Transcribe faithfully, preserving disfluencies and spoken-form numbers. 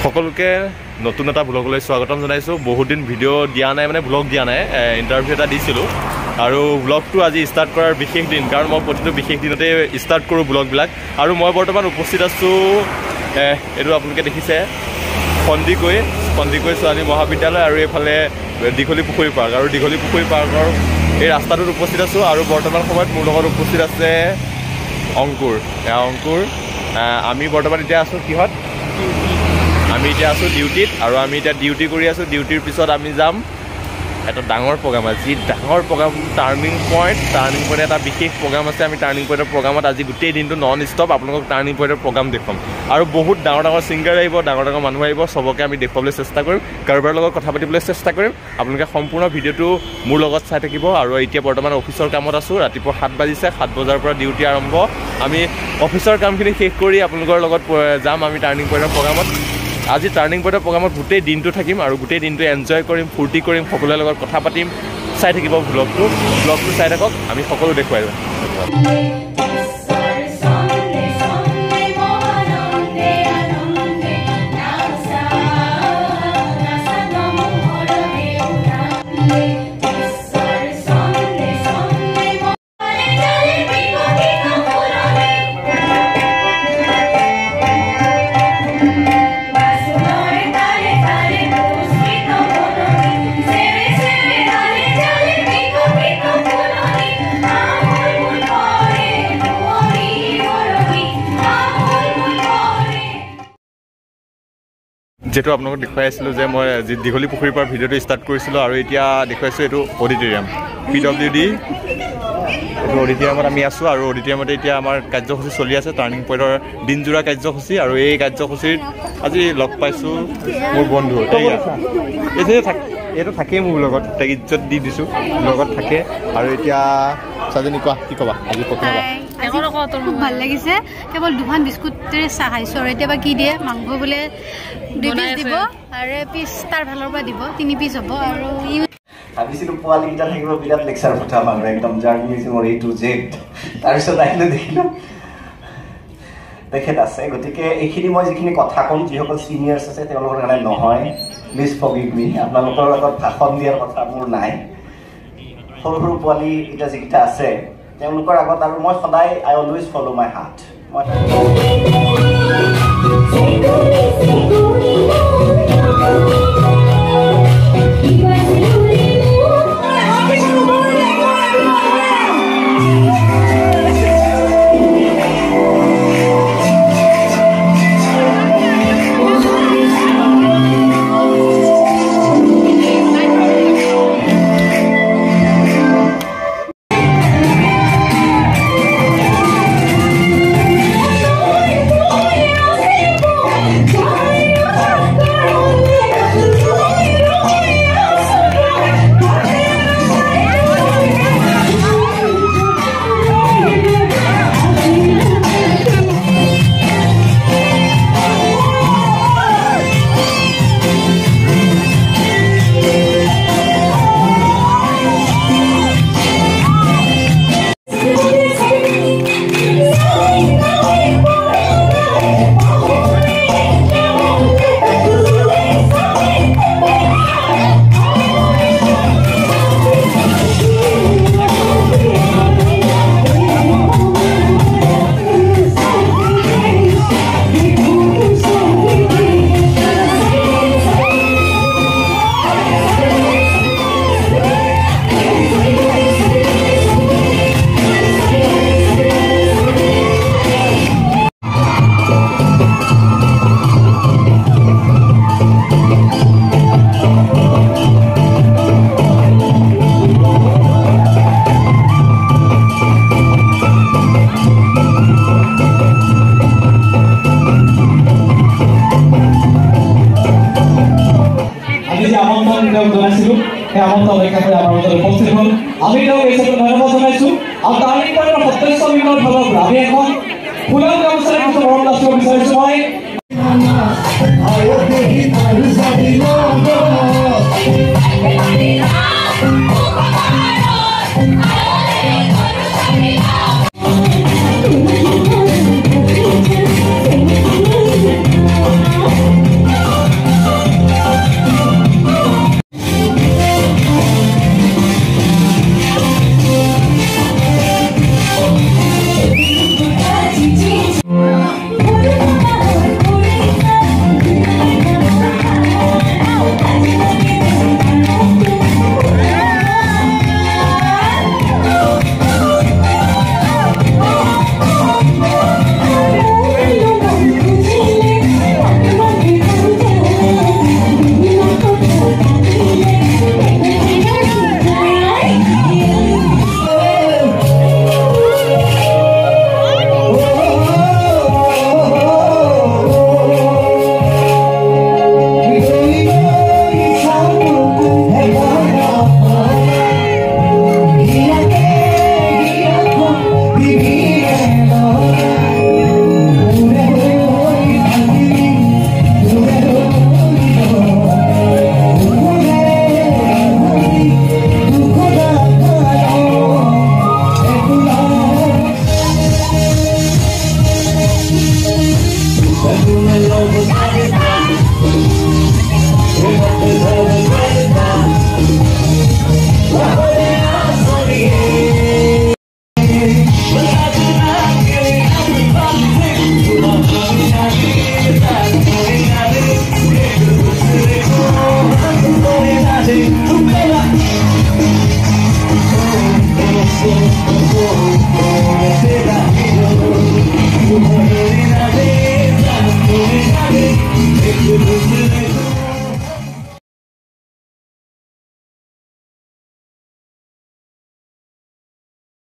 সকলোকে নতুন এটা ব্লগলৈ স্বাগতম জনাইছোঁ। বহুত দিন ভিডিঅ' দিয়া নাই, মানে ব্লগ দিয়া নাই, ইণ্টাৰভিউ এটা দিছিলোঁ আৰু ব্লগটো আজি ষ্টাৰ্ট কৰাৰ বিশেষ দিন, কাৰণ মই প্ৰতিটো বিশেষ দিনতে ষ্টাৰ্ট কৰোঁ ব্লগবিলাক। আৰু মই বৰ্তমান উপস্থিত আছোঁ, এইটো আপোনালোকে দেখিছে, সন্দিকৈ সন্দিকৈ ছোৱালী মহাবিদ্যালয় আৰু এইফালে দীঘলী পুখুৰী পাৰ্ক, আৰু দীঘলী পুখুৰী পাৰ্কৰ এই ৰাস্তাটোত উপস্থিত আছোঁ। আৰু বৰ্তমান সময়ত মোৰ লগত উপস্থিত আছে অংকুৰ। অংকুৰ আমি বৰ্তমান এতিয়া আছোঁ কিহত? আমি এতিয়া আছোঁ ডিউটিত, আৰু আমি এতিয়া ডিউটি কৰি আছোঁ। ডিউটিৰ পিছত আমি যাম এটা ডাঙৰ প্ৰগ্ৰাম আছে, যি ডাঙৰ program turning point. Turning point এটা বিশেষ প্ৰগ্ৰাম আছে। আমি টাৰ্ণিং পইণ্টৰ প্ৰগ্ৰামত আজি গোটেই দিনটো নন ষ্টপ আপোনালোকক টাৰ্ণিং পইণ্টৰ প্ৰগ্ৰাম দেখুৱাম। আৰু বহুত ডাঙৰ ডাঙৰ ছিংগাৰ আহিব, ডাঙৰ ডাঙৰ মানুহ আহিব, চবকে আমি দেখুৱাবলৈ চেষ্টা কৰিম, কাৰোবাৰ লগত কথা পাতিবলৈ চেষ্টা কৰিম। আপোনালোকে সম্পূৰ্ণ ভিডিঅ'টো মোৰ লগত চাই থাকিব। আৰু এতিয়া বৰ্তমান অফিচৰ কামত আছোঁ, ৰাতিপুৱা সাত বাজিছে, সাত বজাৰ পৰা ডিউটি আৰম্ভ। আমি অফিচৰ কামখিনি শেষ কৰি আপোনালোকৰ লগত যাম আমি টাৰ্ণিং পইণ্টৰ প্ৰগ্ৰামত। আজি টাৰ্ণিং পইণ্টৰ প্ৰগ্ৰামত গোটেই দিনটো থাকিম আৰু গোটেই দিনটো এনজয় কৰিম, ফূৰ্তি কৰিম, সকলোৰে লগত কথা পাতিম। চাই থাকিব ব্লগটো, ব্লগটো চাই থাকক, আমি সকলো দেখুৱাই দিম। যিহেতু আপোনালোকক দেখুৱাই আছিলোঁ যে মই যি দীঘলী পুখুৰীৰ পৰা ভিডিঅ'টো ষ্টাৰ্ট কৰিছিলোঁ, আৰু এতিয়া দেখুৱাইছোঁ এইটো অডিটৰিয়াম, পি ডব্লিউ ডি এইটো অডিটৰিয়ামত আমি আছোঁ। আৰু অডিটৰিয়ামতে এতিয়া আমাৰ কাৰ্যসূচী চলি আছে, টাৰ্ণিং পইণ্টৰ দিনজোৰা কাৰ্যসূচী। আৰু এই কাৰ্যসূচীত আজি লগ পাইছোঁ মোৰ বন্ধু, এইটোৱে থাক এইটো থাকেই মোৰ লগত, তাক ইজ্জত দি দিছোঁ, লগত থাকে। আৰু এতিয়া চাজনী কোৱা, কি ক'বা আজি প্ৰথম? খুব ভাল লাগিছে। কেৱল দুখন বিস্কুটেৰে চাহ খাইছোঁ, আৰু এতিয়া বা কি দিয়ে, মাংস বোলে দুই পিচ দিব আৰু পিচ তাৰ ফালৰ পৰা দিব, তিনি পিচ হ'ব। আৰু ভাবিছিলোঁ পোৱালীকেইটা থাকিব, বিৰাট লেকচাৰ পঠাম আৰু একদম জাৰ্নেলিজিমৰ এ টু জেড। তাৰপিছত আহিলোঁ, দেখিলোঁ তেখেত আছে। গতিকে এইখিনি মই যিখিনি কথা ক'ম, যিসকল ছিনিয়ৰ্ছ আছে তেওঁলোকৰ কাৰণে নহয়, প্লিজ ফৰগিভ মি। আপোনালোকৰ লগত ভাষণ দিয়াৰ কথা মোৰ নাই। সৰু সৰু পোৱালী এতিয়া যিকেইটা আছে তেওঁলোকৰ আগত, আৰু মই সদায় I always follow' my heart. মই জনাইছিলোঁ, সেই আমন্ত্ৰণ ৰক্ষা কৰি আমাৰ মাজত উপস্থিত হ'ল। আমি তেওঁক এই ক্ষেত্ৰত ধন্যবাদ জনাইছোঁ। আৰু টাৰ্ণিং পইণ্টৰ সদস্যবৃন্দৰ ফালৰ পৰা আমি এখন ফুলৰ ব্যৱস্থাৰে কিছু মৰম লাচিব বিচাৰিছোঁ। মই